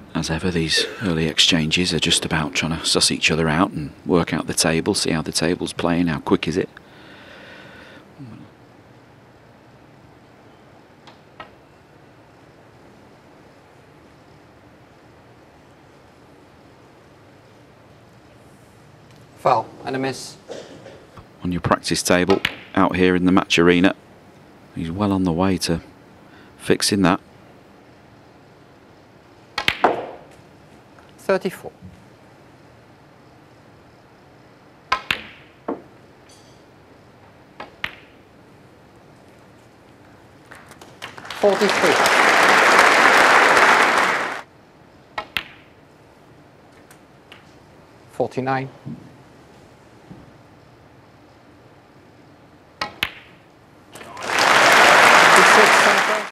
As ever, these early exchanges are just about trying to suss each other out and work out the table, see how the table's playing, how quick is it. Foul and a miss. On your practice table out here in the match arena, he's well on the way to fixing that. 34. 43. 49.